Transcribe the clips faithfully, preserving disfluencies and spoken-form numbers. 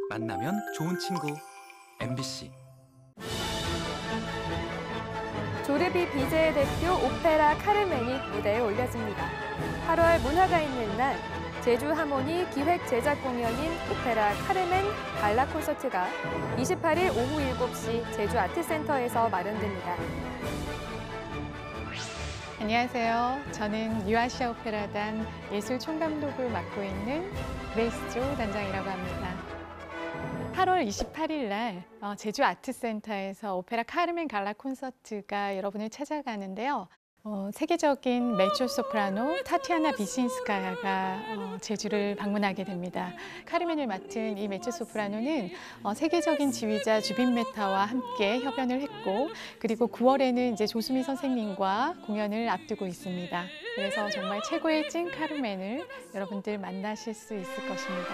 만나면 좋은 친구 엠비씨. 조르비 비제의 대표 오페라 카르멘이 무대에 올려집니다. 팔월 문화가 있는 날 제주 하모니 기획 제작 공연인 오페라 카르멘 갈라 콘서트가 이십팔일 오후 일곱 시 제주 아트센터에서 마련됩니다. 안녕하세요. 저는 유아시아 오페라단 예술 총감독을 맡고 있는 그레이스 조 단장이라고 합니다. 팔월 이십팔일 날 제주 아트센터에서 오페라 카르멘 갈라 콘서트가 여러분을 찾아가는데요. 어, 세계적인 메조소프라노 타티아나 비신스카야가 어, 제주를 방문하게 됩니다. 카르멘을 맡은 이 메조소프라노는 어, 세계적인 지휘자 주빈 메타와 함께 협연을 했고, 그리고 구월에는 이제 조수미 선생님과 공연을 앞두고 있습니다. 그래서 정말 최고의 찐 카르멘을 여러분들 만나실 수 있을 것입니다.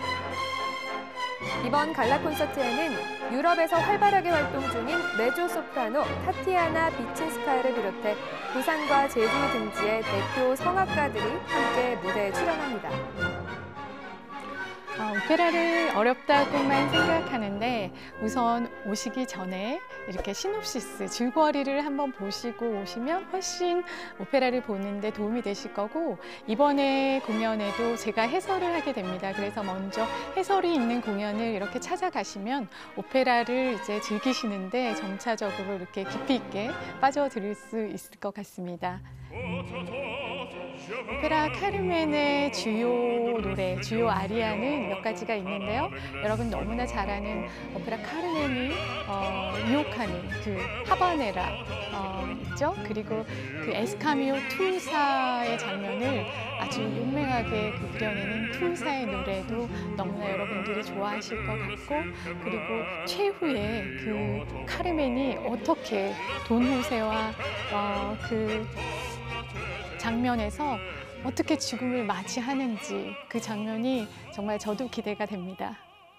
이번 갈라 콘서트에는 유럽에서 활발하게 활동 중인 메조소프라노 타티아나 비친스카야를 비롯해 부산과 제주 등지의 대표 성악가들이 함께 무대에 출연합니다. 어, 오페라를 어렵다고만 생각하는데 우선 오시기 전에 이렇게 시놉시스, 줄거리를 한번 보시고 오시면 훨씬 오페라를 보는데 도움이 되실 거고, 이번에 공연에도 제가 해설을 하게 됩니다. 그래서 먼저 해설이 있는 공연을 이렇게 찾아가시면 오페라를 이제 즐기시는데 점차적으로 이렇게 깊이 있게 빠져들 수 있을 것 같습니다. 오페라 카르멘의 주요 노래, 주요 아리아는 몇 가지가 있는데요. 여러분 너무나 잘 아는 오페라 카르멘이 어, 유혹하는 그 하바네라 어, 있죠. 그리고 그 에스카미오 투사의 장면을 아주 용맹하게 그 그려내는 투사의 노래도 너무나 여러분들이 좋아하실 것 같고, 그리고 최후의 그 카르멘이 어떻게 돈 호세와 어, 그 장면에서 어떻게 죽음을 맞이하는지, 그 장면이 정말 저도 기대가 됩니다.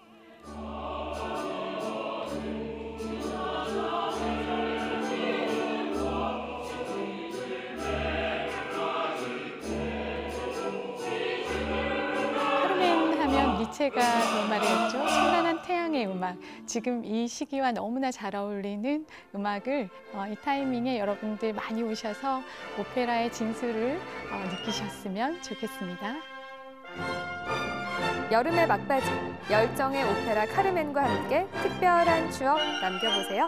카르멘 하면 니체가 그런 말을 했죠. 찬란한 태양의 음악. 지금 이 시기와 너무나 잘 어울리는 음악을 어, 이 타이밍에 여러분들 많이 오셔서 오페라의 진수를 어, 느끼셨으면 좋겠습니다. 여름의 막바지, 열정의 오페라 카르멘과 함께 특별한 추억 남겨보세요.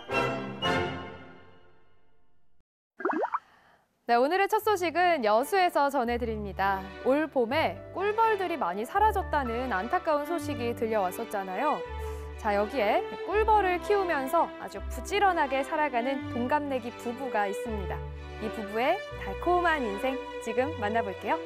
네, 오늘의 첫 소식은 여수에서 전해드립니다. 올 봄에 꿀벌들이 많이 사라졌다는 안타까운 소식이 들려왔었잖아요. 자, 여기에 꿀벌을 키우면서 아주 부지런하게 살아가는 동갑내기 부부가 있습니다. 이 부부의 달콤한 인생 지금 만나볼게요.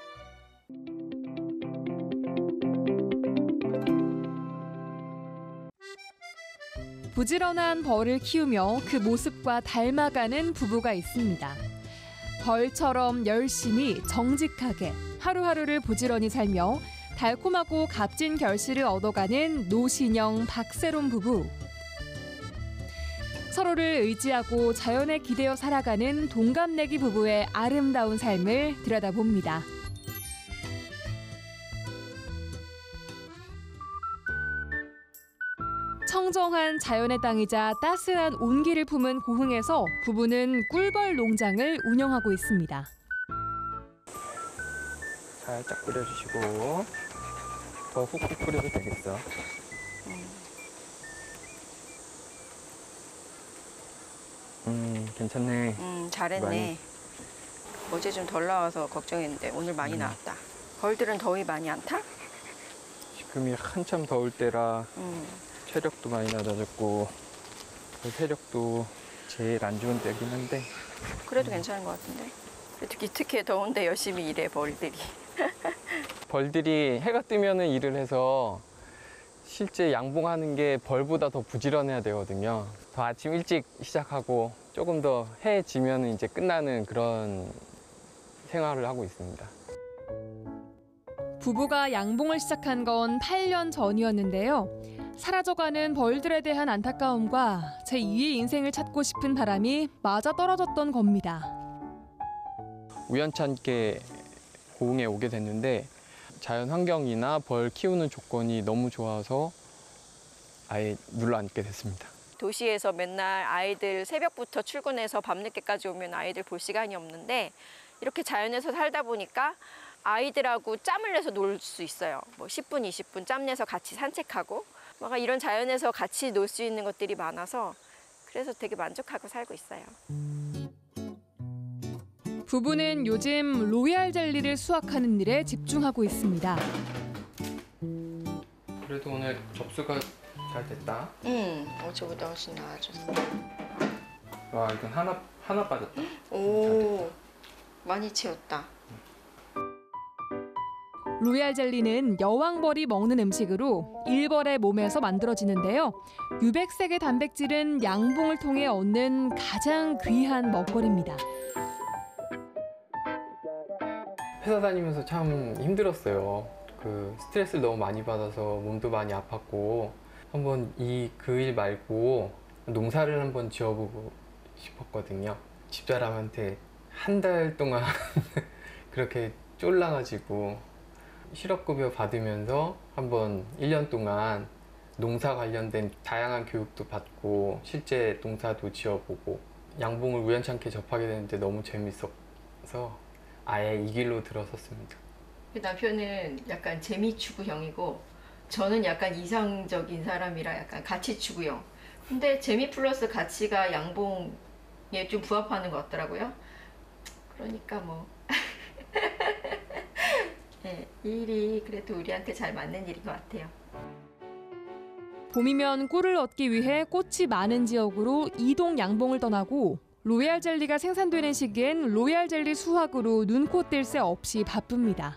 부지런한 벌을 키우며 그 모습과 닮아가는 부부가 있습니다. 벌처럼 열심히 정직하게 하루하루를 부지런히 살며 달콤하고 값진 결실을 얻어가는 노신영, 박세롬 부부. 서로를 의지하고 자연에 기대어 살아가는 동갑내기 부부의 아름다운 삶을 들여다봅니다. 청정한 자연의 땅이자 따스한 온기를 품은 고흥에서 부부는 꿀벌 농장을 운영하고 있습니다. 살짝 뿌려주시고 더 훅훅 뿌려도 되겠어. 음, 괜찮네. 음, 잘했네. 많이. 어제 좀 덜 나와서 걱정했는데 오늘 많이 음. 나왔다. 벌들은 더위 많이 안 타? 지금이 한참 더울 때라 음. 체력도 많이 낮아졌고 그 체력도 제일 안 좋은 때긴 한데 그래도 괜찮은 것 같은데. 특히 특히 더운데 열심히 일해 벌들이. 벌들이 해가 뜨면은 일을 해서 실제 양봉하는 게 벌보다 더 부지런해야 되거든요. 더 아침 일찍 시작하고 조금 더 해 지면은 이제 끝나는 그런 생활을 하고 있습니다. 부부가 양봉을 시작한 건 팔 년 전이었는데요. 사라져가는 벌들에 대한 안타까움과 제이의 인생을 찾고 싶은 바람이 맞아떨어졌던 겁니다. 우연찮게 고흥에 오게 됐는데 자연 환경이나 벌 키우는 조건이 너무 좋아서 아예 눌러앉게 됐습니다. 도시에서 맨날 아이들 새벽부터 출근해서 밤늦게까지 오면 아이들 볼 시간이 없는데 이렇게 자연에서 살다 보니까 아이들하고 짬을 내서 놀 수 있어요. 뭐 십 분, 이십 분 짬 내서 같이 산책하고 막 이런 자연에서 같이 놀 수 있는 것들이 많아서 그래서 되게 만족하고 살고 있어요. 부부는 요즘 로얄 젤리를 수확하는 일에 집중하고 있습니다. 그래도 오늘 접수가 잘 됐다. 응, 어제보다 훨씬 나아졌어. 와, 이건 하나 하나 빠졌다. 오, 많이 채웠다. 로얄 젤리는 여왕벌이 먹는 음식으로 일벌의 몸에서 만들어지는데요. 유백색의 단백질은 양봉을 통해 얻는 가장 귀한 먹거리입니다. 회사 다니면서 참 힘들었어요. 그 스트레스를 너무 많이 받아서 몸도 많이 아팠고 한번 이 그 일 말고 농사를 한번 지어보고 싶었거든요. 집사람한테 한 달 동안 그렇게 쫄라가지고 실업급여 받으면서 한번 일 년 동안 농사 관련된 다양한 교육도 받고 실제 농사도 지어보고 양봉을 우연찮게 접하게 됐는데 너무 재밌어서 아예 이 길로 들어섰습니다. 남편은 약간 재미 추구형이고 저는 약간 이상적인 사람이라 약간 가치 추구형. 근데 재미 플러스 가치가 양봉에 좀 부합하는 것 같더라고요. 그러니까 뭐 네, 이 일이 그래도 우리한테 잘 맞는 일인 것 같아요. 봄이면 꿀을 얻기 위해 꽃이 많은 지역으로 이동 양봉을 떠나고 로얄 젤리가 생산되는 시기엔 로얄 젤리 수확으로 눈코 뜰 새 없이 바쁩니다.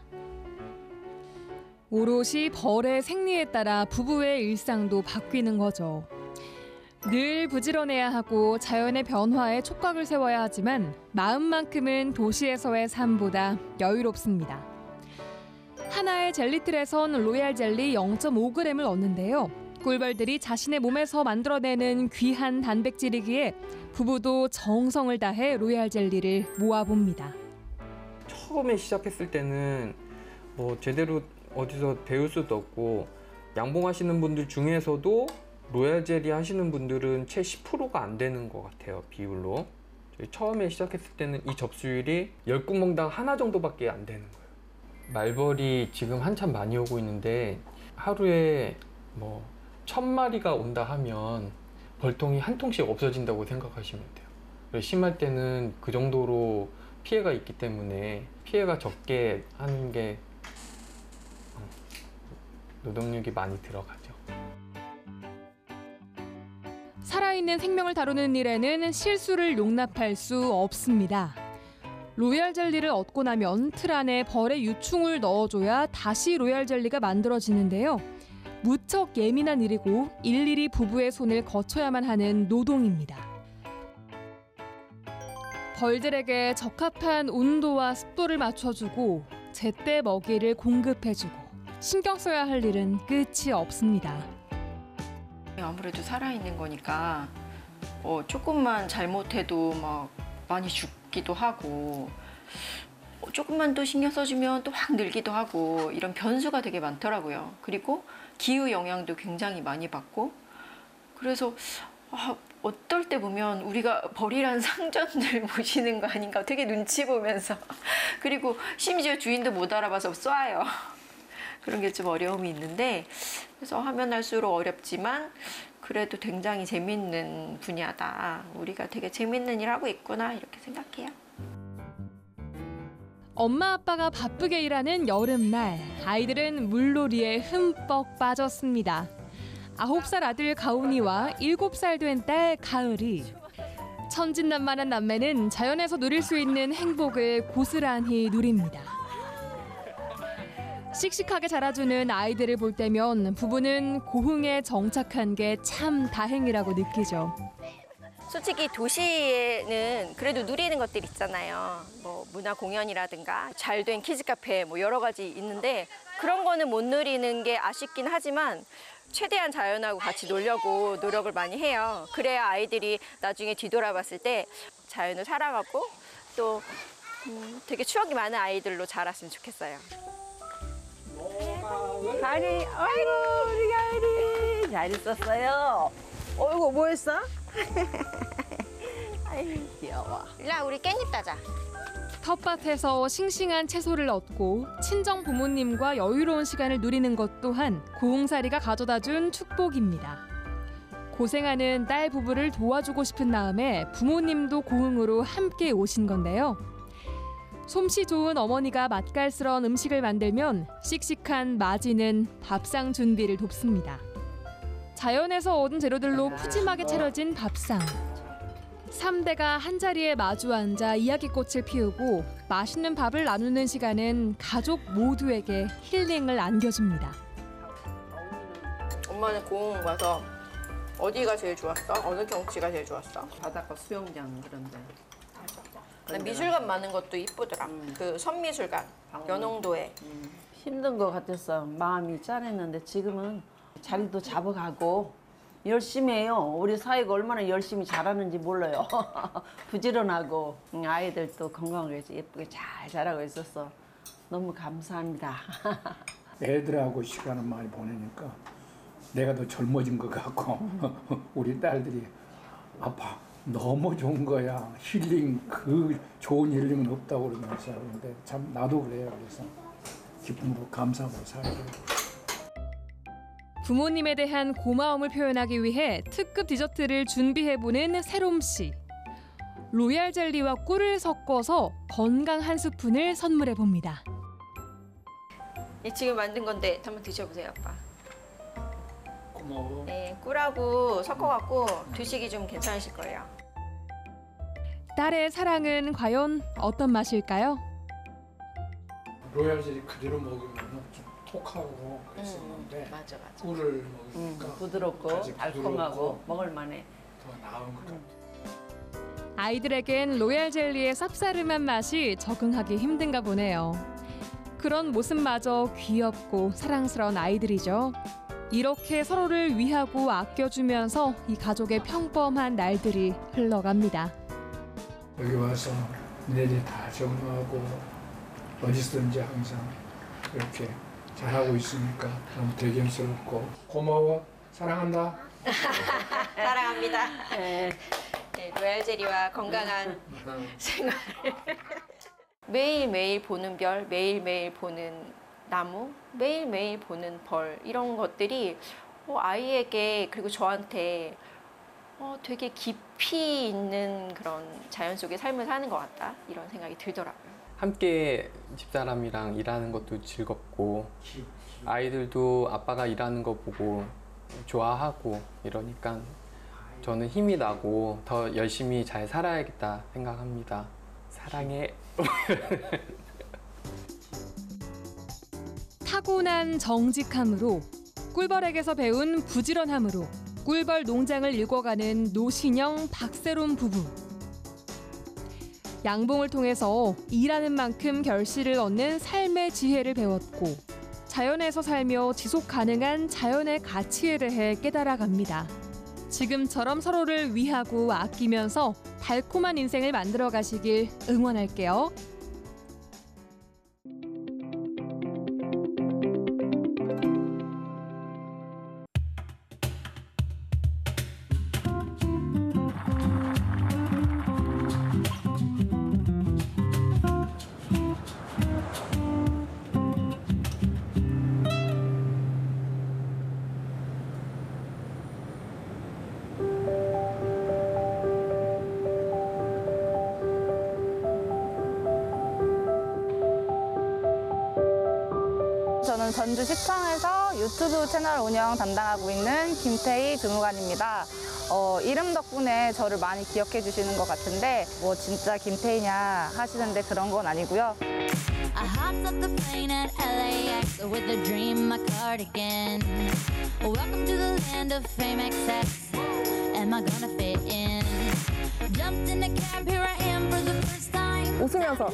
오롯이 벌의 생리에 따라 부부의 일상도 바뀌는 거죠. 늘 부지런해야 하고 자연의 변화에 촉각을 세워야 하지만 마음만큼은 도시에서의 삶보다 여유롭습니다. 하나의 젤리틀에선 로얄 젤리 영 점 오 그램을 얻는데요. 꿀벌들이 자신의 몸에서 만들어내는 귀한 단백질이기에 부부도 정성을 다해 로얄 젤리를 모아봅니다. 처음에 시작했을 때는 뭐 제대로 어디서 배울 수도 없고 양봉하시는 분들 중에서도 로얄 젤리 하시는 분들은 채 십 퍼센트가 안 되는 것 같아요, 비율로. 저희 처음에 시작했을 때는 이 접수율이 열 구멍당 하나 정도밖에 안 되는 거예요. 말벌이 지금 한참 많이 오고 있는데 하루에 뭐 천 마리가 온다 하면 벌통이 한 통씩 없어진다고 생각하시면 돼요. 그래서 심할 때는 그 정도로 피해가 있기 때문에 피해가 적게 하는 게 노동력이 많이 들어가죠. 살아있는 생명을 다루는 일에는 실수를 용납할 수 없습니다. 로얄 젤리를 얻고 나면 틀 안에 벌의 유충을 넣어줘야 다시 로얄 젤리가 만들어지는데요. 무척 예민한 일이고 일일이 부부의 손을 거쳐야만 하는 노동입니다. 벌들에게 적합한 온도와 습도를 맞춰주고 제때 먹이를 공급해주고 신경 써야 할 일은 끝이 없습니다. 아무래도 살아있는 거니까 어, 조금만 잘못해도 막 많이 죽기도 하고 어, 조금만 또 신경 써주면 또 확 늘기도 하고 이런 변수가 되게 많더라고요. 그리고 기후 영향도 굉장히 많이 받고 그래서 아, 어떨 때 보면 우리가 벌이란 상전들 모시는 거 아닌가 되게 눈치 보면서 그리고 심지어 주인도 못 알아봐서 쏴요. 그런 게 좀 어려움이 있는데 그래서 하면 할수록 어렵지만 그래도 굉장히 재밌는 분야다. 우리가 되게 재밌는 일 하고 있구나 이렇게 생각해요. 엄마 아빠가 바쁘게 일하는 여름날 아이들은 물놀이에 흠뻑 빠졌습니다. 아홉 살 아들 가온이와 일곱 살 된 딸 가을이 천진난만한 남매는 자연에서 누릴 수 있는 행복을 고스란히 누립니다. 씩씩하게 자라주는 아이들을 볼 때면 부부는 고흥에 정착한 게 참 다행이라고 느끼죠. 솔직히 도시에는 그래도 누리는 것들 있잖아요. 뭐 문화 공연이라든가 잘된 키즈 카페 뭐 여러 가지 있는데 그런 거는 못 누리는 게 아쉽긴 하지만 최대한 자연하고 같이 놀려고 노력을 많이 해요. 그래야 아이들이 나중에 뒤돌아봤을 때 자연을 사랑하고 또 음, 되게 추억이 많은 아이들로 자랐으면 좋겠어요. 가을이, 아이고 우리 가을이 잘 있었어요. 어이구, 뭐 했어? 아이, 귀여워. 일라 우리 깻잎 따자. 텃밭에서 싱싱한 채소를 얻고 친정 부모님과 여유로운 시간을 누리는 것 또한 고흥사리가 가져다준 축복입니다. 고생하는 딸 부부를 도와주고 싶은 마음에 부모님도 고흥으로 함께 오신 건데요. 솜씨 좋은 어머니가 맛깔스러운 음식을 만들면 씩씩한 마지는 밥상 준비를 돕습니다. 자연에서 얻은 재료들로 푸짐하게 차려진 밥상. 삼 대가 한자리에 마주 앉아 이야기꽃을 피우고 맛있는 밥을 나누는 시간은 가족 모두에게 힐링을 안겨줍니다. 엄마는 고흥 와서 어디가 제일 좋았어? 어느 경치가 제일 좋았어? 바닷가 수영장 그런데. 난 미술관 많은 것도 이쁘더라. 음. 그 선미술관, 연홍도에. 힘든 것 같았어. 마음이 짠했는데 지금은 자리도 잡아가고 열심히 해요. 우리 사회가 얼마나 열심히 자라는지 몰라요. 부지런하고 아이들도 건강하게 예쁘게 잘 자라고 있었어. 너무 감사합니다. 애들하고 시간을 많이 보내니까 내가 더 젊어진 것 같고 우리 딸들이 아빠 너무 좋은 거야. 힐링 그 좋은 힐링은 없다고 그러면서 그런데 참 나도 그래요. 그래서 기쁨으로 감사하고 살아요. 부모님에 대한 고마움을 표현하기 위해 특급 디저트를 준비해보는 세롬 씨. 로얄 젤리와 꿀을 섞어서 건강 한 스푼을 선물해봅니다. 이 지금 만든 건데 한번 드셔보세요, 아빠. 고마워. 네, 꿀하고 섞어갖고 드시기 좀 괜찮으실 거예요. 딸의 사랑은 과연 어떤 맛일까요? 로얄 젤리 그대로 먹으면 좀 톡하고 그랬었는데 음, 맞아, 맞아. 꿀을 음, 먹으니까 부드럽고 아직 달콤하고 부드럽고 먹을만해. 더 나은 것 같아요. 아이들에겐 로얄 젤리의 쌉싸름한 맛이 적응하기 힘든가 보네요. 그런 모습마저 귀엽고 사랑스러운 아이들이죠. 이렇게 서로를 위하고 아껴주면서 이 가족의 평범한 날들이 흘러갑니다. 여기 와서 니네들이 다 적응하고 어디서든지 항상 이렇게 잘하고 있으니까 너무 대견스럽고 고마워. 사랑한다. 사랑합니다. 네, 로얄 젤리와 건강한 생활. 매일매일 보는 별, 매일매일 보는 나무, 매일매일 보는 벌 이런 것들이 어, 아이에게 그리고 저한테 어, 되게 깊이 있는 그런 자연 속의 삶을 사는 것 같다 이런 생각이 들더라고요. 함께 집사람이랑 일하는 것도 즐겁고 아이들도 아빠가 일하는 거 보고 좋아하고 이러니까 저는 힘이 나고 더 열심히 잘 살아야겠다 생각합니다. 사랑해. 타고난 정직함으로 꿀벌에게서 배운 부지런함으로 꿀벌 농장을 일궈가는 노신영 박세롬 부부. 양봉을 통해서 일하는 만큼 결실을 얻는 삶의 지혜를 배웠고 자연에서 살며 지속 가능한 자연의 가치에 대해 깨달아갑니다. 지금처럼 서로를 위하고 아끼면서 달콤한 인생을 만들어 가시길 응원할게요. 저는 전주시청에서 유튜브 채널 운영 담당하고 있는 김태희 주무관입니다. 어, 이름 덕분에 저를 많이 기억해 주시는 것 같은데 뭐 진짜 김태희냐 하시는데 그런 건 아니고요. I hopped off the plane at L A X with a dream in my cardigan. Welcome to the land of fame excess. Am I gonna fit in? Jumped in the cab, here I am for the first time. 웃으면서.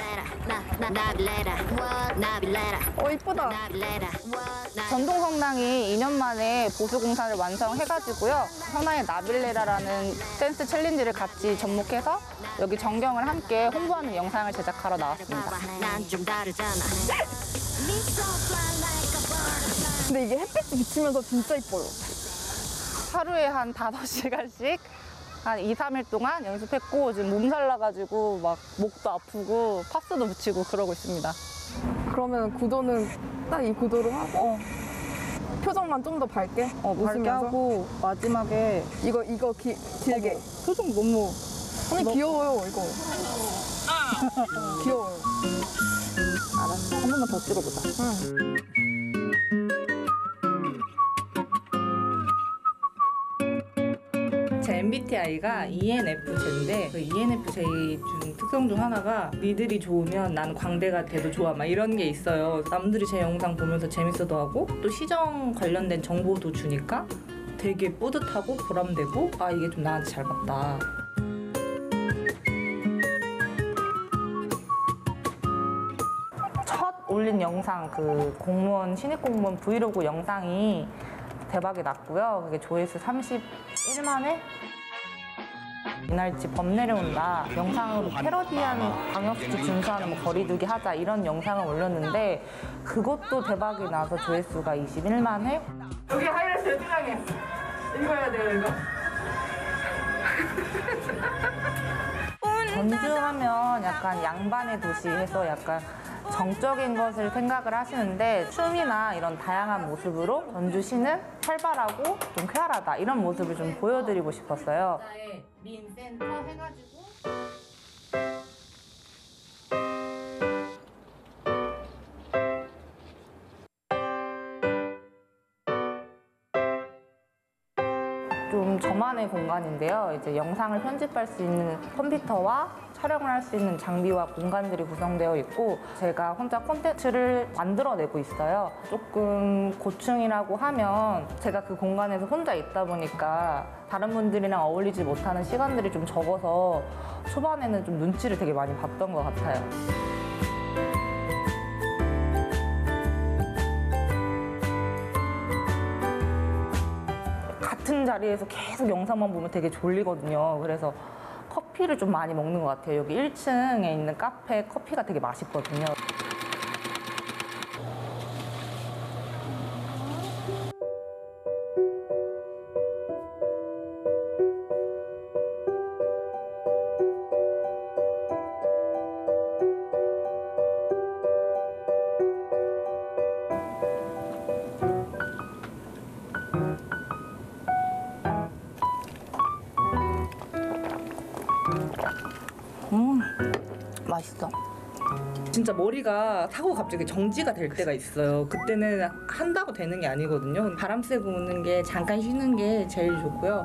어, 이쁘다. 전동 성당이 이 년 만에 보수 공사를 완성해가지고요. 성당의 나빌레라라는 댄스 챌린지를 같이 접목해서 여기 전경을 함께 홍보하는 영상을 제작하러 나왔습니다. 근데 이게 햇빛이 비치면서 진짜 이뻐요. 하루에 한 다섯 시간씩 한 이, 삼 일 동안 연습했고 지금 몸살 나가지고 막 목도 아프고 파스도 붙이고 그러고 있습니다. 그러면 구도는 딱 이 구도로 하고 어, 표정만 좀 더 밝게 어 밝게 웃으면서? 하고 마지막에 이거 이거 기, 길게 표정 너무 언니 너- 귀여워요 이거 귀여워요. 알았어. 한 번만 더 찍어보자. 제 엠비티아이가 이엔에프제인데 그 이엔에프제 중 특성 중 하나가 니들이 좋으면 난 광대가 돼도 좋아 막 이런 게 있어요. 남들이 제 영상 보면서 재밌어도 하고 또 시정 관련된 정보도 주니까 되게 뿌듯하고 보람되고 아 이게 좀 나한테 잘 맞다. 첫 올린 영상 그 공무원 신입 공무원 브이로그 영상이 대박이 났고요. 그게 조회수 삼십일만 회? 이날치 범 내려온다. 영상으로 패러디한 방역수칙 준수하는 뭐 거리두기 하자 이런 영상을 올렸는데 그것도 대박이 나서 조회수가 이십일만 회? 여기 하이라이트 해주랑해. 이거 해야 돼요 이거. 전주하면 약간 양반의 도시 해서 약간 정적인 것을 생각을 하시는데 춤이나 이런 다양한 모습으로 전주시는 활발하고 좀 쾌활하다 이런 모습을 좀 보여드리고 싶었어요. 민 센터 해가지고 좀 저만의 공간인데요. 이제 영상을 편집할 수 있는 컴퓨터와 촬영을 할 수 있는 장비와 공간들이 구성되어 있고 제가 혼자 콘텐츠를 만들어내고 있어요. 조금 고충이라고 하면 제가 그 공간에서 혼자 있다 보니까 다른 분들이랑 어울리지 못하는 시간들이 좀 적어서 초반에는 좀 눈치를 되게 많이 봤던 것 같아요. 같은 자리에서 계속 영상만 보면 되게 졸리거든요. 그래서 커피를 좀 많이 먹는 것 같아요. 여기 일 층에 있는 카페 커피가 되게 맛있거든요. 음, 맛있어. 진짜 머리가 타고 갑자기 정지가 될 때가 있어요. 그때는 한다고 되는 게 아니거든요. 바람 쐬고 오는 게 잠깐 쉬는 게 제일 좋고요.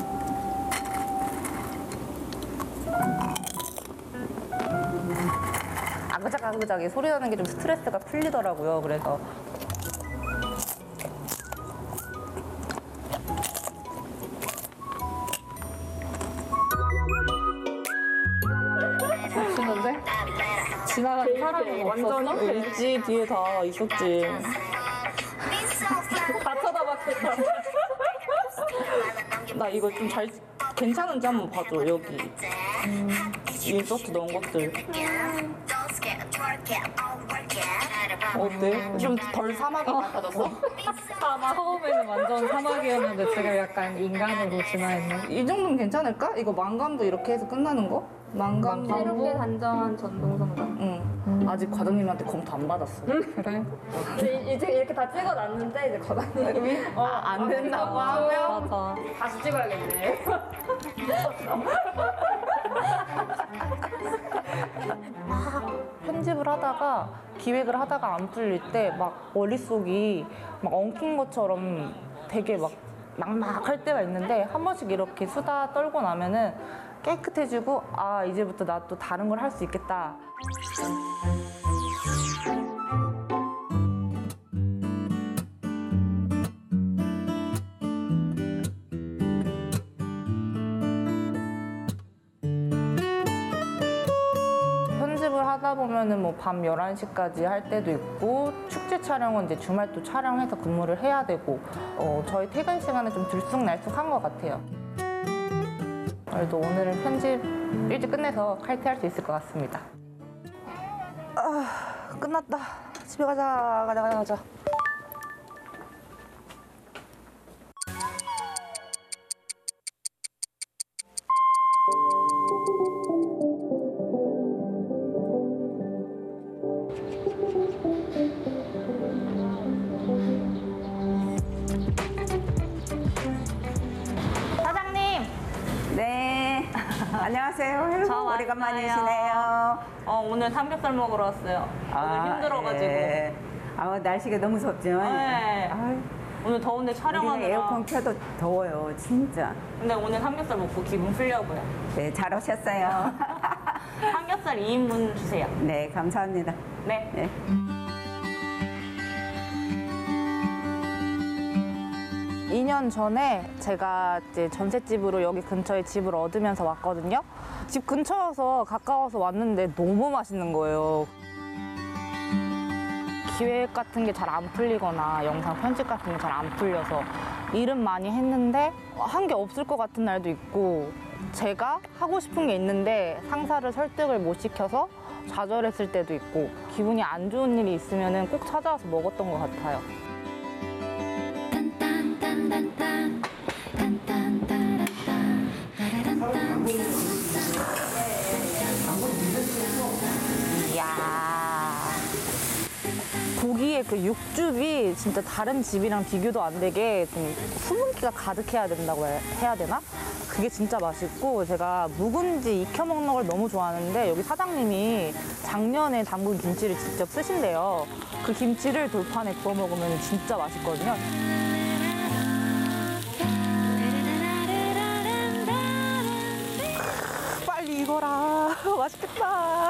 아그작아그작이 소리 나는 게 좀 스트레스가 풀리더라고요. 그래서 멋있는데? 지나가는 사람이 없었어? 있지 뒤에 다 있었지. 다 쳐다봤겠다. 나 이거 좀 잘 괜찮은지 한번 봐줘. 여기 음, 인서트 넣은 것들 어때? 좀 덜 사막이 같아졌어? 사막. 처음에는 완전 사막이었는데 지금 약간 인간으로 진화했네. 이 정도면 괜찮을까? 이거 망감도 이렇게 해서 끝나는 거? 망감도 새롭게 단정한 전동성당. 응. 아직 과장님한테 검토 안 받았어. 그래? 이제, 이제 이렇게 다 찍어놨는데 이제 과장님이 어, 안 된다고 하면 맞아. 다시 찍어야겠네. 편집을 하다가 기획을 하다가 안 풀릴 때 막 머릿속이 막 엉킨 것처럼 되게 막 막막할 때가 있는데 한 번씩 이렇게 수다 떨고 나면은 깨끗해지고 아 이제부터 나 또 다른 걸 할 수 있겠다. 편집을 하다 보면은 뭐 밤 열한 시까지 할 때도 있고 축제 촬영은 이제 주말 또 촬영해서 근무를 해야 되고 어, 저희 퇴근 시간은 좀 들쑥날쑥한 것 같아요. 그래도 오늘은 편집 일찍 끝내서 칼퇴할 수 있을 것 같습니다. 아, 끝났다. 집에 가자, 가자, 가자, 가자. 안녕하세요. 헬로 오래간만이시네요. 어, 오늘 삼겹살 먹으러 왔어요. 오늘 힘들어가지고. 예. 아, 날씨가 너무 덥죠? 네. 아유, 오늘 더운데 촬영하느라. 에어컨 켜도 더워요, 진짜. 근데 오늘 삼겹살 먹고 기분 풀려고요. 네, 잘 오셨어요. 삼겹살 이 인분 주세요. 네, 감사합니다. 네. 네. 이 년 전에 제가 이제 전셋집으로 여기 근처에 집을 얻으면서 왔거든요. 집 근처여서 가까워서 왔는데 너무 맛있는 거예요. 기획 같은 게 잘 안 풀리거나 영상 편집 같은 게 잘 안 풀려서 일은 많이 했는데 한 게 없을 것 같은 날도 있고 제가 하고 싶은 게 있는데 상사를 설득을 못 시켜서 좌절했을 때도 있고 기분이 안 좋은 일이 있으면 꼭 찾아와서 먹었던 것 같아요. 이야, 고기의 그 육즙이 진짜 다른 집이랑 비교도 안 되게 좀 수분기가 가득해야 된다고 해야 되나? 그게 진짜 맛있고 제가 묵은지 익혀 먹는 걸 너무 좋아하는데 여기 사장님이 작년에 담근 김치를 직접 쓰신대요. 그 김치를 돌판에 구워 먹으면 진짜 맛있거든요. 빨리 익어라. 맛있겠다.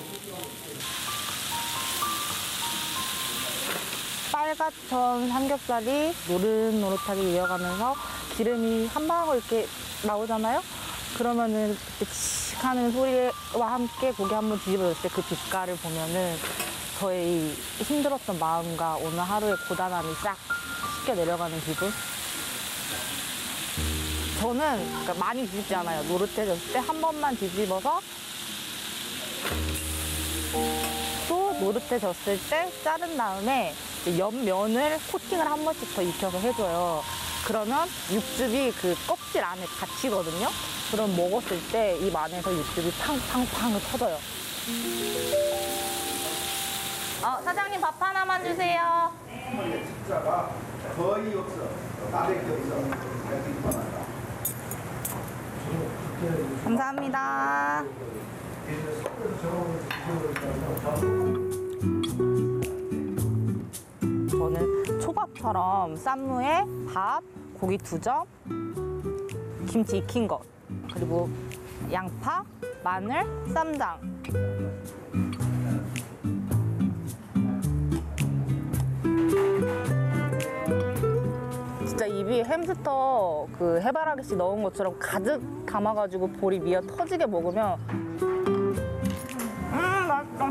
빨갛던 삼겹살이 노릇노릇하게 익어가면서 기름이 한 방울 이렇게 나오잖아요? 그러면은 이렇게 칙 하는 소리와 함께 고기 한번 뒤집어졌을 때 그 빛깔을 보면은 저의 이 힘들었던 마음과 오늘 하루의 고단함이 싹 씻겨 내려가는 기분? 저는 그러니까 많이 뒤집지 않아요. 노릇해졌을 때 한 번만 뒤집어서 또 노릇해졌을 때 자른 다음에 옆면을 코팅을 한 번씩 더 익혀서 해줘요. 그러면 육즙이 그 껍질 안에 갇히거든요. 그럼 먹었을 때 입 안에서 육즙이 팡팡팡 터져요. 어, 사장님 밥 하나만 주세요. 숫자가 거의 없어. 나밖에 없어. 감사합니다. 저는 초밥처럼 쌈무에 밥, 고기 두 점, 김치 익힌 것, 그리고 양파, 마늘, 쌈장. 진짜 입이 햄스터 그 해바라기씨 넣은 것처럼 가득 담아가지고 볼이 미어 터지게 먹으면 음 맛있다.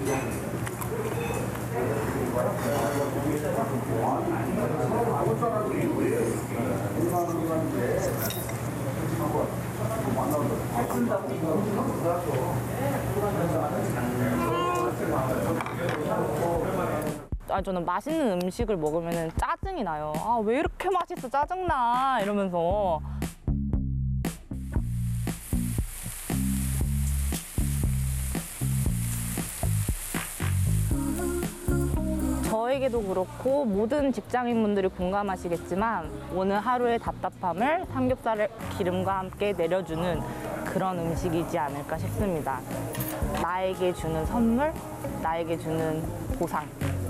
아, 저는 맛있는 음식을 먹으면 짜증이 나요. 아, 왜 이렇게 맛있어? 짜증나. 이러면서. 저에게도 그렇고 모든 직장인분들이 공감하시겠지만 오늘 하루의 답답함을 삼겹살의 기름과 함께 내려주는 그런 음식이지 않을까 싶습니다. 나에게 주는 선물, 나에게 주는 보상.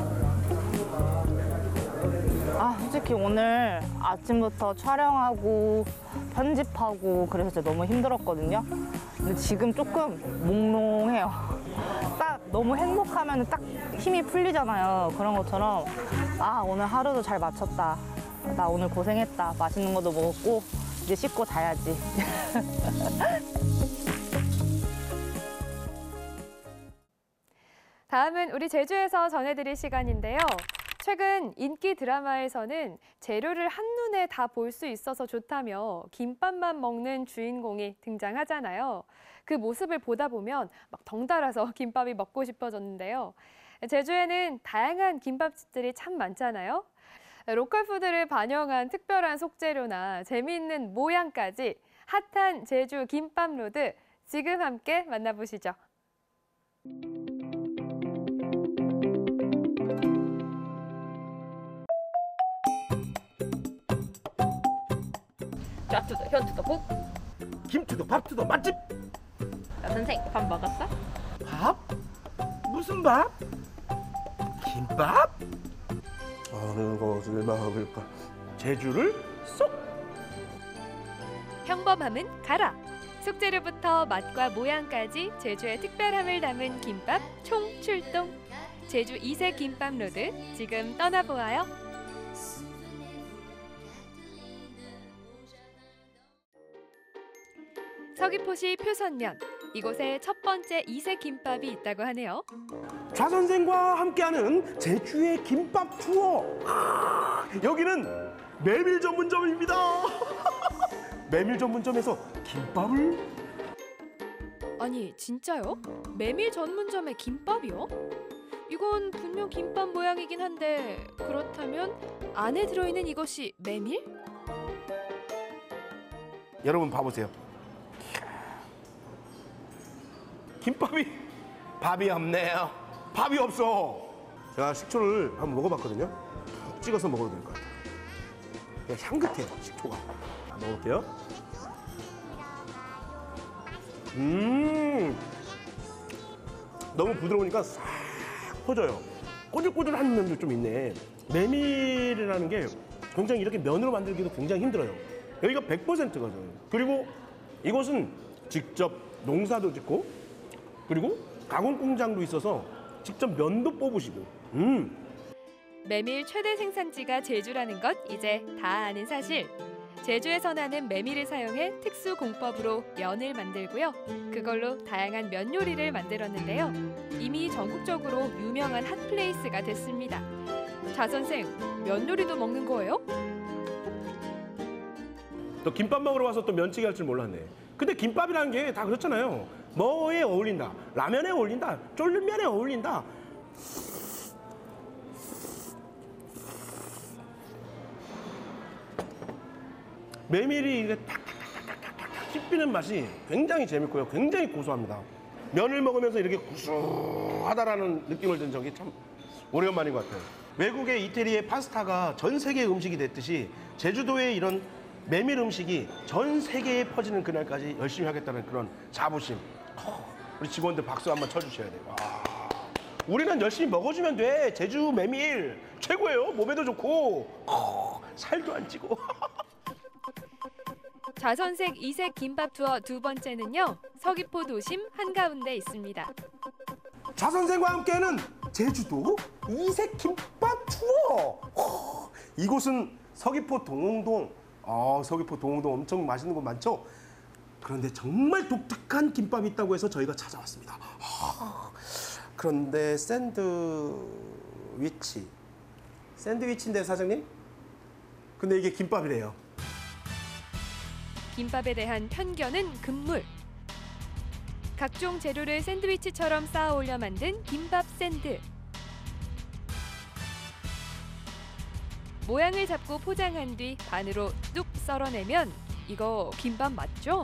아, 솔직히 오늘 아침부터 촬영하고 편집하고 그래서 진짜 너무 힘들었거든요. 근데 지금 조금 몽롱해요. 딱 너무 행복하면 딱 힘이 풀리잖아요. 그런 것처럼 아, 오늘 하루도 잘 마쳤다. 나 오늘 고생했다. 맛있는 것도 먹었고 이제 씻고 자야지. 다음은 우리 제주에서 전해드릴 시간인데요. 최근 인기 드라마에서는 재료를 한눈에 다 볼 수 있어서 좋다며 김밥만 먹는 주인공이 등장하잖아요. 그 모습을 보다 보면 막 덩달아서 김밥이 먹고 싶어졌는데요. 제주에는 다양한 김밥집들이 참 많잖아요. 로컬 푸드를 반영한 특별한 속재료나 재미있는 모양까지 핫한 제주 김밥 로드 지금 함께 만나보시죠. 짭투더 현투더 국 김투더 밥투더 맛집 선생, 밥 먹었어? 밥? 무슨 밥? 김밥? 어느 것을 먹을까? 제주를 쏙! 평범함은 가라. 속재료부터 맛과 모양까지 제주의 특별함을 담은 김밥 총출동. 제주 이색 김밥 로드 지금 떠나보아요. 서귀포시 표선면, 이곳에 첫 번째 이색 김밥이 있다고 하네요. 좌 선생과 함께하는 제주의 김밥 투어. 아, 여기는 메밀 전문점입니다. 메밀 전문점에서 김밥을? 아니, 진짜요? 메밀 전문점의 김밥이요? 이건 분명 김밥 모양이긴 한데 그렇다면 안에 들어있는 이것이 메밀? 여러분 봐보세요. 김밥이 밥이 없네요. 밥이 없어. 제가 식초를 한번 먹어봤거든요. 푹 찍어서 먹어도 될 것 같아요. 그냥 향긋해요, 식초가. 자, 먹어볼게요. 음, 너무 부드러우니까 싹 퍼져요. 꼬들꼬들한 면도 좀 있네. 메밀이라는 게 굉장히 이렇게 면으로 만들기도 굉장히 힘들어요. 여기가 백 퍼센트거든요. 그리고 이곳은 직접 농사도 짓고 그리고 가공 공장도 있어서 직접 면도 뽑으시고. 음. 메밀 최대 생산지가 제주라는 것 이제 다 아는 사실. 제주에서 나는 메밀을 사용해 특수 공법으로 면을 만들고요. 그걸로 다양한 면 요리를 만들었는데요. 이미 전국적으로 유명한 핫플레이스가 됐습니다. 자 선생, 면 요리도 먹는 거예요? 또 김밥 먹으러 와서 또 면치기 할 줄 몰랐네. 근데 김밥이라는 게 다 그렇잖아요. 뭐에 어울린다. 라면에 어울린다. 쫄면에 어울린다. 메밀이 이게 탁탁탁탁탁탁 씹히는 맛이 굉장히 재밌고요. 굉장히 고소합니다. 면을 먹으면서 이렇게 구수하다라는 느낌을 든 적이 참 오래간만인 것 같아요. 외국의 이태리의 파스타가 전 세계 음식이 됐듯이 제주도의 이런 메밀 음식이 전 세계에 퍼지는 그날까지 열심히 하겠다는 그런 자부심. 우리 직원들 박수 한번 쳐주셔야 돼요. 와. 우리는 열심히 먹어주면 돼. 제주 메밀 최고예요. 몸에도 좋고 살도 안 찌고. 자선생 이색 김밥 투어 두 번째는요. 서귀포 도심 한가운데 있습니다. 자선생과 함께하는 제주도 이색 김밥 투어. 오, 이곳은 서귀포 동흥동. 아, 서귀포 동흥동 엄청 맛있는 곳 많죠? 그런데 정말 독특한 김밥이 있다고 해서 저희가 찾아왔습니다. 아, 그런데 샌드위치. 샌드위치인데 사장님? 근데 이게 김밥이래요. 김밥에 대한 편견은 금물. 각종 재료를 샌드위치처럼 쌓아 올려 만든 김밥 샌드. 모양을 잡고 포장한 뒤 반으로 뚝 썰어내면 이거 김밥 맞죠?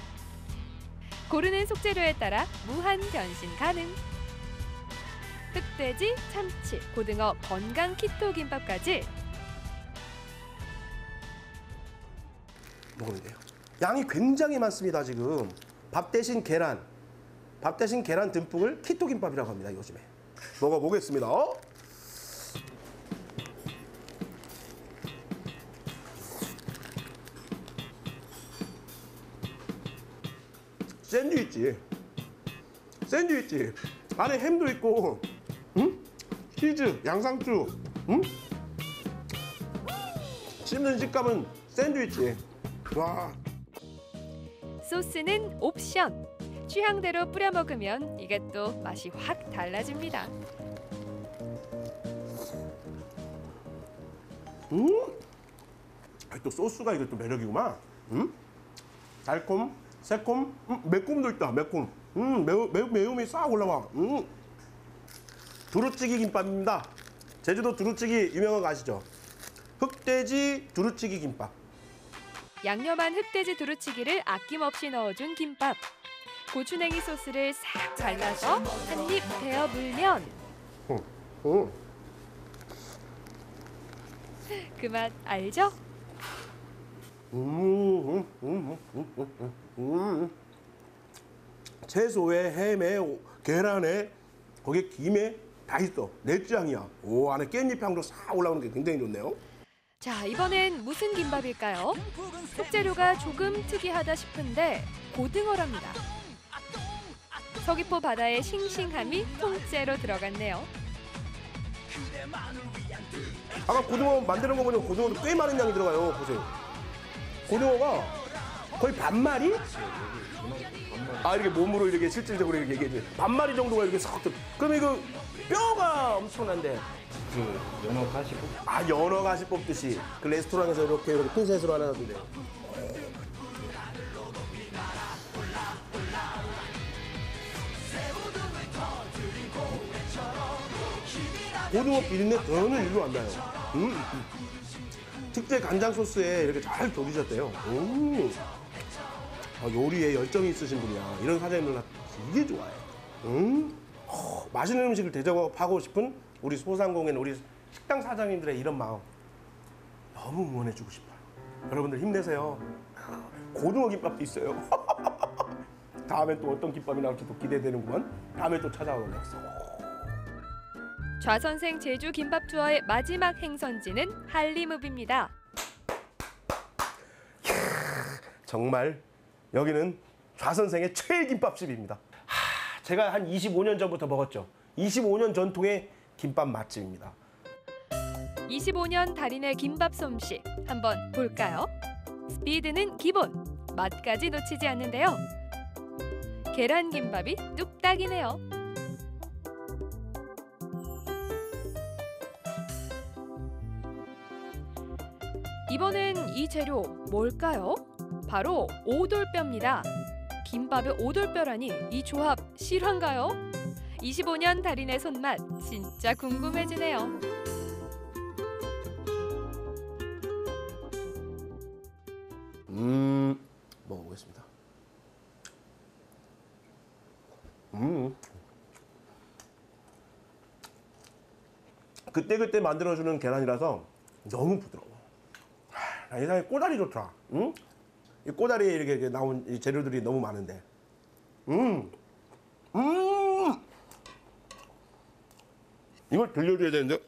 고르는 속재료에 따라 무한 변신 가능. 흑돼지, 참치, 고등어, 건강 키토 김밥까지. 먹으면 돼요. 양이 굉장히 많습니다, 지금. 밥 대신 계란. 밥 대신 계란 듬뿍을 키토 김밥이라고 합니다, 요즘에. 먹어보겠습니다. 샌드위치. 샌드위치. 안에 햄도 있고, 응? 치즈, 양상추, 응? 씹는 식감은 샌드위치. 와. 소스는 옵션. 취향대로 뿌려 먹으면 이게 또 맛이 확 달라집니다. 음? 아니, 또 소스가 이게 또 매력이구만. 음? 달콤, 새콤, 음, 매콤도 있다. 매콤. 음, 매우, 매우, 매움이 싹 올라와. 음. 두루찌기 김밥입니다. 제주도 두루찌기 유명한 거 아시죠? 흑돼지 두루찌기 김밥. 양념한 흑돼지 두루치기를 아낌없이 넣어준 김밥. 고추냉이 소스를 싹 잘라서 한 입 베어 물면 어, 어. 그 맛 알죠? 음, 음, 음, 음, 음, 음. 채소에 햄에 오- 계란에 거기에 김에 다 있어. 내장이야. 오, 안에 깻잎 향도 싹 올라오는 게 굉장히 좋네요. 자, 이번엔 무슨 김밥일까요? 속재료가 조금 특이하다 싶은데 고등어랍니다. 서귀포 바다의 싱싱함이 통째로 들어갔네요. 아까 고등어 만드는 거 보니까 고등어도 꽤 많은 양이 들어가요. 보세요. 고등어가 거의 반마리? 아, 이렇게 몸으로 이렇게 실질적으로 이렇게 얘기해. 반마리 정도가 이렇게 싹 들. 그럼 이거 뼈가 엄청난데. 그 연어 가시고. 아, 연어 가시 뽑듯이 그 레스토랑에서 이렇게 이렇게 핀셋으로 하나 놔둔대. 고등어 비린내 전혀 일도 안 나요. 음. 특제 간장 소스에 이렇게 잘 졸이셨대요. 음. 아, 요리에 열정이 있으신 분이야. 이런 사장님들 나 되게 좋아해. 음. 어, 맛있는 음식을 대접하고 싶은 우리 소상공인 우리 식당 사장님들의 이런 마음 너무 응원해주고 싶어요. 여러분들 힘내세요. 고등어 김밥도 있어요. 다음에 또 어떤 김밥이 나올지 또 기대되는구만. 다음에 또 찾아오겠어. 좌선생 제주 김밥 투어의 마지막 행선지는 한림읍입니다. 정말 여기는 좌선생의 최애 김밥집입니다. 하, 제가 한 이십오 년 전부터 먹었죠. 이십오 년 전통의 김밥 맛집입니다. 이십오 년 달인의 김밥 솜씨 한번 볼까요? 스피드는 기본, 맛까지 놓치지 않는데요. 계란김밥이 뚝딱이네요. 이번엔 이 재료 뭘까요? 바로 오돌뼈입니다. 김밥에 오돌뼈라니 이 조합 실화인가요? 이십오 년 달인의 손맛 진짜 궁금해지네요. 음, 먹어보겠습니다. 음, 그때그때 만들어주는 계란이라서 너무 부드러워. 하, 이상하게 꼬다리 좋더라. 응? 이 꼬다리에 이렇게 나온 이 재료들이 너무 많은데. 음, 음, 이걸 들려줘야 되는데.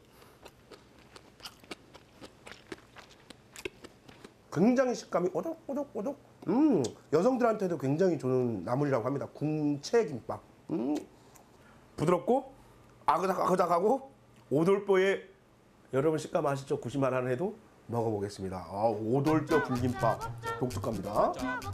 굉장히 식감이 오독오독오독. 음, 여성들한테도 굉장히 좋은 나물이라고 합니다. 궁채김밥. 음, 부드럽고 아그닥아그닥하고 오돌뼈에 여러분 식감 아시죠? 구십만 원 해도 먹어보겠습니다. 아, 오돌뼈 불김밥 독특합니다.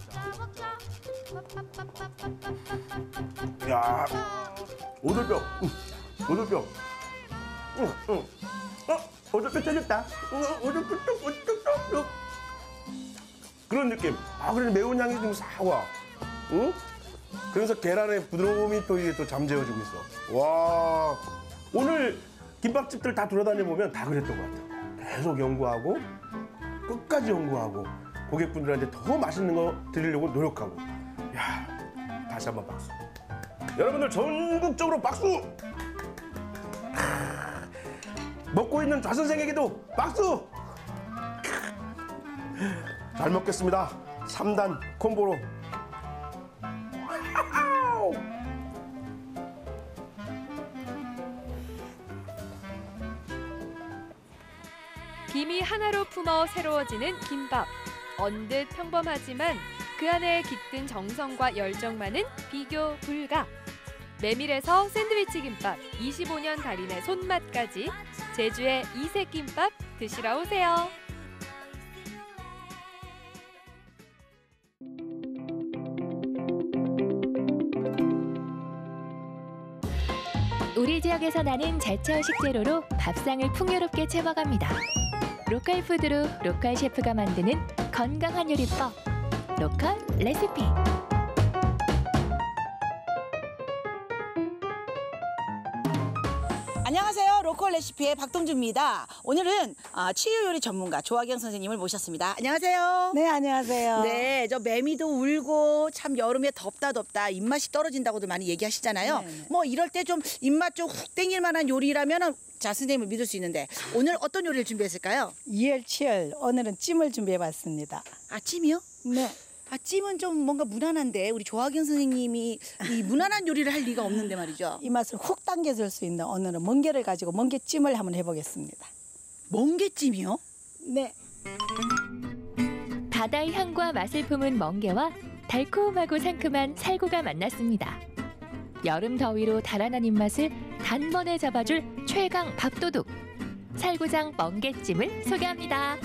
야, 오돌뼈, 음, 오돌뼈. 응, 응. 어, 오돌뼈 터졌다. 응, 오돌뼈 뚝, 오돌뼈 뚝. 그런 느낌. 아, 그래 매운 향이 좀 싹 와. 응? 그래서 계란의 부드러움이 또 이게 또 잠재워지고 있어. 와, 오늘 김밥집들 다 돌아다녀 보면 다 그랬던 것 같아. 계속 연구하고 끝까지 연구하고 고객분들한테 더 맛있는 거 드리려고 노력하고. 야, 다시 한번 박수. 여러분들 전국적으로 박수. 먹고 있는 좌선생에게도 박수. 잘 먹겠습니다. 삼 단 콤보로. 김이 하나로 품어 새로워지는 김밥. 언뜻 평범하지만 그 안에 깃든 정성과 열정만은 비교 불가. 메밀에서 샌드위치 김밥, 이십오 년 달인의 손맛까지 제주의 이색김밥 드시러 오세요. 우리 지역에서 나는 제철 식재료로 밥상을 풍요롭게 채워갑니다. 로컬 푸드로 로컬 셰프가 만드는 건강한 요리법, 로컬 레시피. 안녕하세요. 로컬 레시피의 박동주입니다. 오늘은 어, 치유 요리 전문가 조화경 선생님을 모셨습니다. 안녕하세요. 네, 안녕하세요. 네, 저 매미도 울고 참 여름에 덥다 덥다 입맛이 떨어진다고도 많이 얘기하시잖아요. 네네. 뭐 이럴 때 좀 입맛 좀 훅 땡길 만한 요리라면 자 선생님을 믿을 수 있는데 오늘 어떤 요리를 준비했을까요? 이열치열 오늘은 찜을 준비해봤습니다. 아, 찜이요? 네. 아, 찜은 좀 뭔가 무난한데 우리 조화경 선생님이 이 무난한 요리를 할 리가 없는데 말이죠. 이 맛을 훅 당겨줄 수 있는 오늘은 멍게를 가지고 멍게찜을 한번 해보겠습니다. 멍게찜이요? 네. 바다의 향과 맛을 품은 멍게와 달콤하고 상큼한 살구가 만났습니다. 여름 더위로 달아난 입맛을 단번에 잡아줄 최강 밥도둑. 살구장 멍게찜을 소개합니다.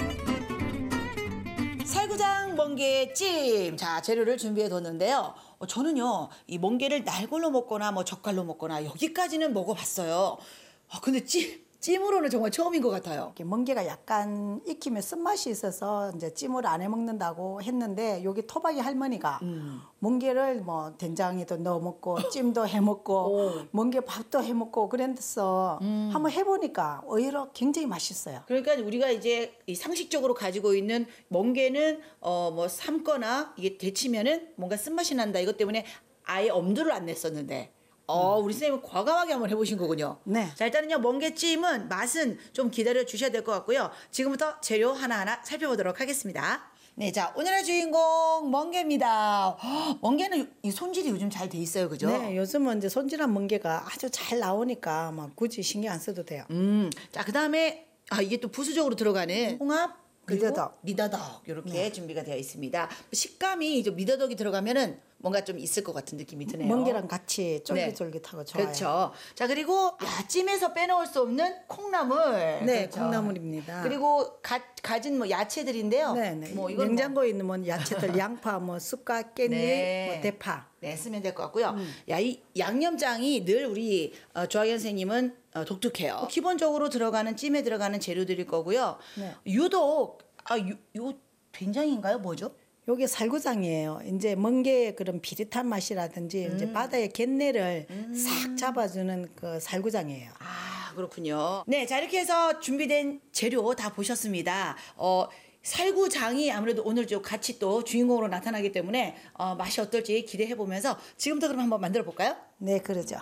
살구장 멍게찜. 자, 재료를 준비해 뒀는데요. 어, 저는요, 이 멍게를 날골로 먹거나 뭐 젓갈로 먹거나 여기까지는 먹어봤어요. 아, 근데 찜, 찜으로는 정말 처음인 것 같아요. 멍게가 약간 익히면 쓴맛이 있어서 이제 찜을 안 해 먹는다고 했는데 여기 토박이 할머니가 음. 멍게를 뭐 된장에도 넣어 먹고 찜도 해 먹고 멍게 밥도 해 먹고 그랬어. 음. 한번 해보니까 의외로 굉장히 맛있어요. 그러니까 우리가 이제 이 상식적으로 가지고 있는 멍게는 어 뭐 삶거나 이게 데치면은 뭔가 쓴맛이 난다. 이것 때문에 아예 엄두를 안 냈었는데. 어, 우리 선생님은 과감하게 한번 해보신 거군요. 네. 자, 일단은요, 멍게찜은 맛은 좀 기다려 주셔야 될 것 같고요. 지금부터 재료 하나하나 살펴보도록 하겠습니다. 네, 자, 오늘의 주인공 멍게입니다. 허, 멍게는 이 손질이 요즘 잘 돼 있어요, 그죠? 네, 요즘은 이제 손질한 멍게가 아주 잘 나오니까 막 굳이 신경 안 써도 돼요. 음, 자, 그 다음에 아, 이게 또 부수적으로 들어가는 홍합, 그리고 미더덕. 미더덕 이렇게 네. 준비가 되어 있습니다. 식감이 이제 미더덕이 들어가면은 뭔가 좀 있을 것 같은 느낌이 드네요. 멍게랑 같이 쫄깃쫄깃하고 좋아요. 그렇죠. 자, 그리고 야, 찜에서 빼놓을 수 없는 콩나물. 네, 그렇죠. 콩나물입니다. 그리고 가, 가진 뭐 야채들인데요. 네, 네. 뭐 이건 냉장고에 있는 뭐 야채들 양파, 뭐 쑥갓, 깻잎, 네. 뭐 대파. 네, 쓰면 될 것 같고요. 음. 야, 이 양념장이 늘 우리 어, 조아경 선생님은 어, 독특해요. 기본적으로 들어가는 찜에 들어가는 재료들일 거고요. 네. 유독 아, 요, 요 된장인가요? 뭐죠? 요게 살구장이에요. 이제 멍게의 그런 비릿한 맛이라든지 음. 이제 바다의 갯내를 싹 잡아주는 그 살구장이에요. 아, 그렇군요. 네, 자, 이렇게 해서 준비된 재료 다 보셨습니다. 어, 살구장이 아무래도 오늘 좀 같이 또 주인공으로 나타나기 때문에 어, 맛이 어떨지 기대해 보면서 지금부터 그럼 한번 만들어 볼까요? 네, 그러죠.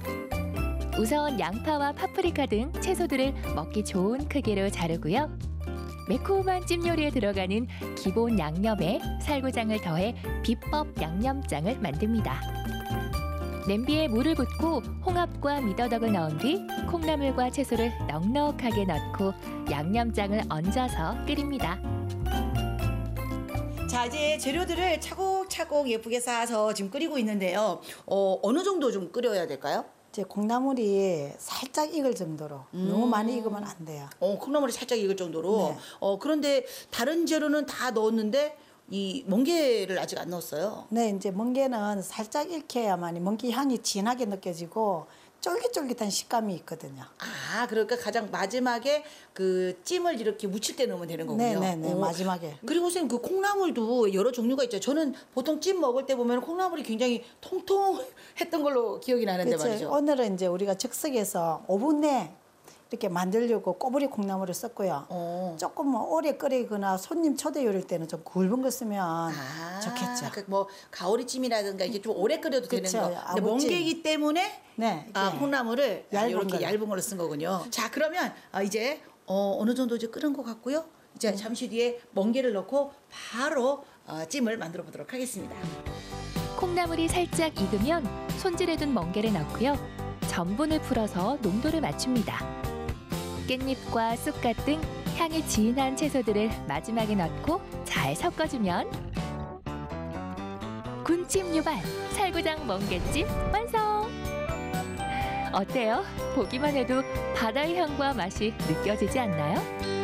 우선 양파와 파프리카 등 채소들을 먹기 좋은 크기로 자르고요. 매콤한 찜 요리에 들어가는 기본 양념에 살구장을 더해 비법 양념장을 만듭니다. 냄비에 물을 붓고 홍합과 미더덕을 넣은 뒤 콩나물과 채소를 넉넉하게 넣고 양념장을 얹어서 끓입니다. 자, 이제 재료들을 차곡차곡 예쁘게 쌓아서 지금 끓이고 있는데요. 어, 어느 정도 좀 끓여야 될까요? 이제 콩나물이 살짝 익을 정도로 너무 많이 익으면 안 돼요. 어, 콩나물이 살짝 익을 정도로. 네. 어, 그런데 다른 재료는 다 넣었는데 이 멍게를 아직 안 넣었어요. 네, 이제 멍게는 살짝 익혀야만 멍게 향이 진하게 느껴지고 쫄깃쫄깃한 식감이 있거든요. 아, 그러니까 가장 마지막에 그 찜을 이렇게 무칠 때 넣으면 되는 거군요. 네, 네, 네, 오. 마지막에. 그리고 선생님 그 콩나물도 여러 종류가 있죠. 저는 보통 찜 먹을 때 보면 콩나물이 굉장히 통통했던 걸로 기억이 나는데 그렇죠. 말이죠. 오늘은 이제 우리가 즉석에서 오 분 내에 이렇게 만들려고 꼬부리 콩나물을 썼고요. 어. 조금 뭐 오래 끓이거나 손님 초대 요리일 때는 좀 굵은 거 쓰면 아, 좋겠죠. 그 뭐 가오리찜이라든가 이게 좀 오래 끓여도 되는 그쵸, 거. 근데 아구찜. 멍게이기 때문에 네, 아, 콩나물을 얇은 이렇게 걸로. 얇은 걸로 쓴 거군요. 자, 그러면 아, 이제 어, 어느 정도 이제 끓은 것 같고요. 이제 잠시 뒤에 멍게를 넣고 바로 어, 찜을 만들어 보도록 하겠습니다. 콩나물이 살짝 익으면 손질해둔 멍게를 넣고요. 전분을 풀어서 농도를 맞춥니다. 깻잎과 쑥갓 등 향이 진한 채소들을 마지막에 넣고 잘 섞어주면 군침 유발 살구장 멍게찜 완성! 어때요? 보기만 해도 바다의 향과 맛이 느껴지지 않나요?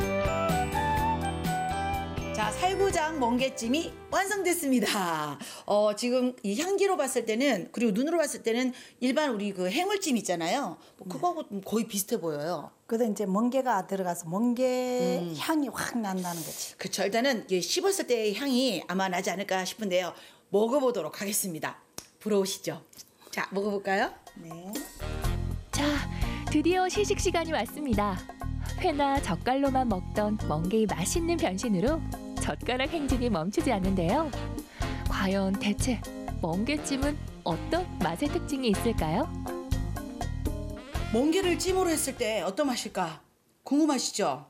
자, 살구장 멍게찜이 완성됐습니다. 어, 지금 이 향기로 봤을 때는 그리고 눈으로 봤을 때는 일반 우리 그 해물찜 있잖아요. 뭐 그거하고 거의 비슷해 보여요. 그래도 이제 멍게가 들어가서 멍게 음. 향이 확 난다는 거지. 그쵸. 일단은 이게 씹었을 때의 향이 아마 나지 않을까 싶은데요. 먹어보도록 하겠습니다. 부러우시죠? 자, 먹어볼까요? 네. 자, 드디어 시식 시간이 왔습니다. 회나 젓갈로만 먹던 멍게의 맛있는 변신으로 젓가락 행진이 멈추지 않는데요. 과연 대체 멍게찜은 어떤 맛의 특징이 있을까요? 멍게를 찜으로 했을 때 어떤 맛일까? 궁금하시죠?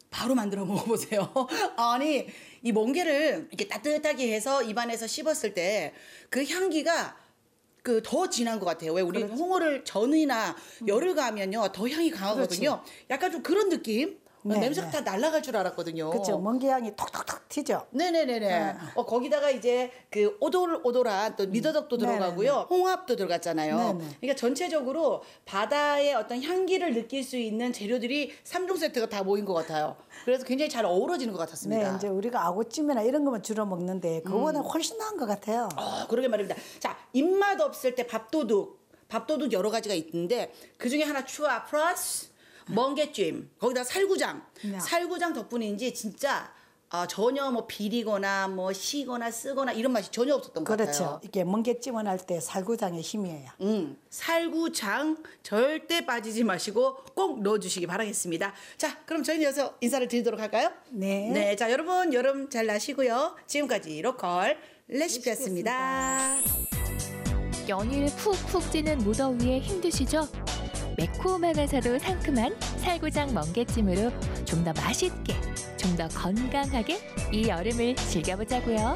바로 만들어 먹어보세요. 아니 이 멍게를 이렇게 따뜻하게 해서 입안에서 씹었을 때 그 향기가 그 더 진한 것 같아요. 왜 우리 그렇지. 홍어를 전이나 열을 가하면요 더 향이 강하거든요. 그렇지. 약간 좀 그런 느낌. 네, 냄새가 네. 다 날아갈 줄 알았거든요. 그렇죠. 멍게 향이 톡톡톡 튀죠. 네네네네. 아. 어, 거기다가 이제 그 오돌오돌한 또 미더덕도 네네네. 들어가고요. 홍합도 들어갔잖아요. 네네. 그러니까 전체적으로 바다의 어떤 향기를 느낄 수 있는 재료들이 삼 종 세트가 다 모인 것 같아요. 그래서 굉장히 잘 어우러지는 것 같았습니다. 네, 이제 우리가 아구찜이나 이런 것만 주로 먹는데 그거보다 훨씬 나은 것 같아요. 어, 그러게 말입니다. 자, 입맛 없을 때 밥도둑. 밥도둑 여러 가지가 있는데 그중에 하나 추가 플러스 멍게찜. 거기다 살구장. 네. 살구장 덕분인지 진짜 아, 전혀 뭐 비리거나 뭐 시거나 쓰거나 이런 맛이 전혀 없었던 것 그렇죠. 같아요. 이게 멍게찜을 할 때 살구장의 힘이에요. 음, 살구장 절대 빠지지 마시고 꼭 넣어주시기 바라겠습니다. 자, 그럼 저희는 여기서 인사를 드리도록 할까요? 네. 네, 자 여러분 여름 잘 나시고요. 지금까지 로컬 레시피였습니다. 연일 푹푹 찌는 무더위에 힘드시죠? 매콤하면서도 상큼한 살구장 멍게찜으로 좀 더 맛있게, 좀 더 건강하게 이 여름을 즐겨보자고요.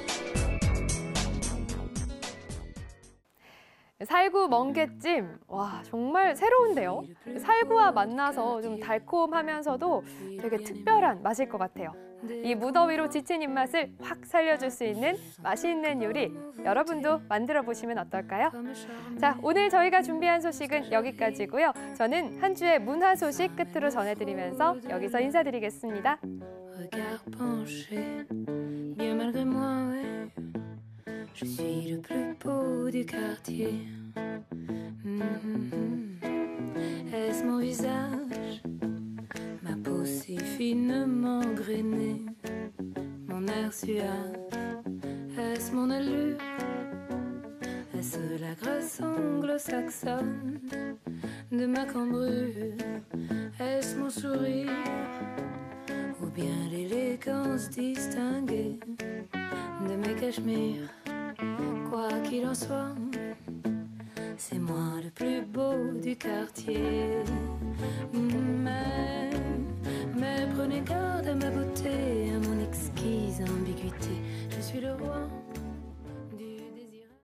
살구 멍게찜. 와, 정말 새로운데요. 살구와 만나서 좀 달콤하면서도 되게 특별한 맛일 것 같아요. 이 무더위로 지친 입맛을 확 살려줄 수 있는 맛있는 요리 여러분도 만들어 보시면 어떨까요? 자, 오늘 저희가 준비한 소식은 여기까지고요. 저는 한 주의 문화 소식 끝으로 전해드리면서 여기서 인사드리겠습니다. Regard penché, bien malgré moi, ouais. Je suis le plus beau du quartier. Mm-hmm. Est-ce mon visage, ma peau si finement grainée, mon air suave, est-ce mon allure, est-ce la grâce anglo-saxonne de ma cambrure, est-ce mon sourire, ou bien l'élégance distinguée de mes cachemires. Quoi qu'il en soit, c'est moi le plus beau du quartier. Mais, mais prenez garde à ma beauté, à mon exquise ambiguïté. Je suis le roi.